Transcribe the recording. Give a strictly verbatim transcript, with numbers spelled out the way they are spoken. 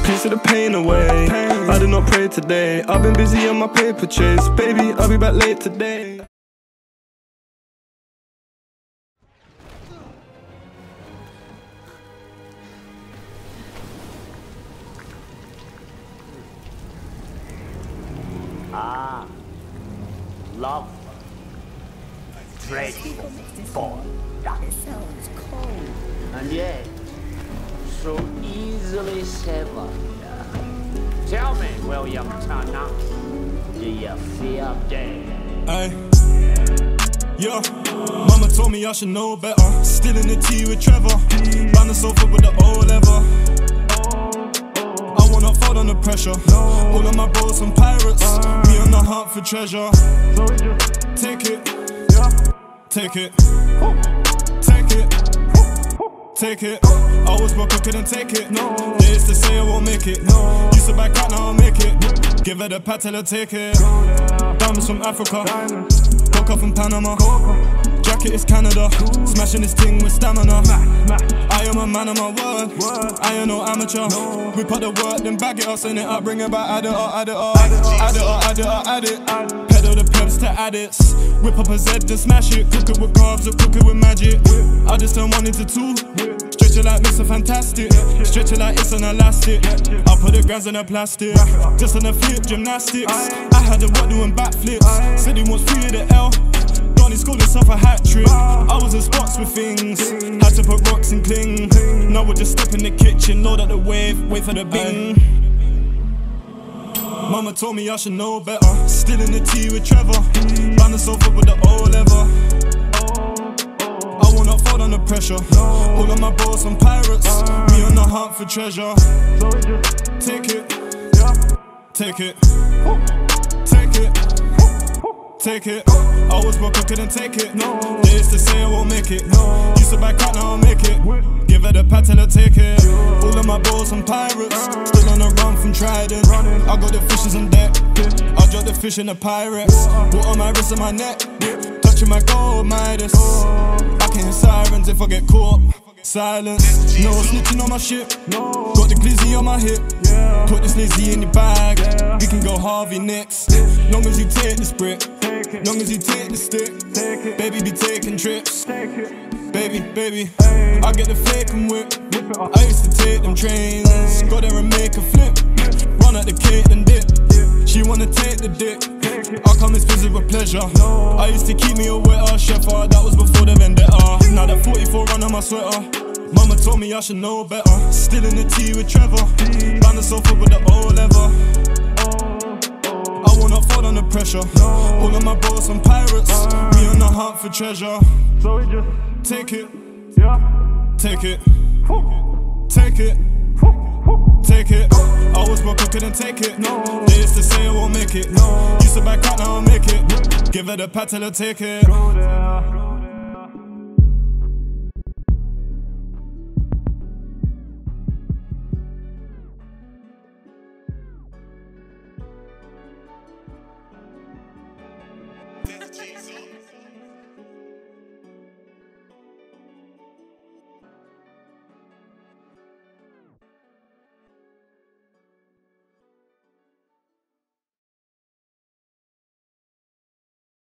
piece of the pain away. I did not pray today. I've been busy on my paper chase. Baby, I'll be back late today. Ah, love, dreadful boy. It sounds cold. And yet, so easily severed. Tell me, William Turner, do you fear death? Ay. Yo, mama told me I should know better. Still in the tea with Trevor. Round the sofa with the old leather. I wanna fold under pressure. All of my bros some pirates. Me on the hunt for treasure. Take it, take it, take it, take it. I was broke, I couldn't take it. They used to say I won't make it. Used to back out, now I'll make it. Give her the pat till I take it. Diamonds from Africa, coca from Panama. Jacket is Canada, smashing this thing with stamina. I am a man of my word, I am no amateur. We put the work, then bag it up, send it up, bring it back, add it up, add it up, add it up, add it up, add it. Pedal the peps to addicts, whip up a Z then smash it. Cook it with carbs or cook it with magic. I just turn one into two, stretch it like Mister Fantastic, stretch it like it's an elastic. I put the grams in a plastic, just on a flip, gymnastics. I had the work doing backflips, said he wants three of the L. He scored himself a hat trick. I was in spots with things, had to put rocks and cling. Now we'll just step in the kitchen, load up the wave, wait for the bing. Mama told me I should know better. Still in the tea with Trevor. Round the sofa with the old leather. I wanna fold under pressure. All of my bros some pirates. Me on the hunt for treasure. Take it, take it, take it. Take it, I was broke, I couldn't take it. They used to say I won't make it. Used to back out, now I'll make it. Give her the pat till I take it. All of my bros some pirates, still on the run from Trident. I got the fishes on deck, I drop the fish in the Pyrex. Water on my wrist and my neck, touching my gold Midas. I can hear sirens if I get caught. Silence, no snitching on my ship. Got the glizzy on my hip. Put this Lizzie in the bag. We can go Harvey next. Long as you take this brick, long as you take the stick. Baby be taking trips. Baby, baby, I get the fake and whip. I used to take them trains, go there and make a flip. Run at the cake and dip. She wanna take the dick. I come and visit with pleasure. I used to keep me a wetter cheffer. That was before the vendetta. Now that forty-four run on my sweater. Mama told me I should know better. Still in the tea with Trevor. Round the sofa with the old leather. I wanna fold under pressure. All of my bros some pirates. Me on the hunt for treasure. Take it, take it, take it, take it. I was broke, I couldn't take it. They used to say I won't make it. Used to back out, now I'll make it. Give her the pat till I take it.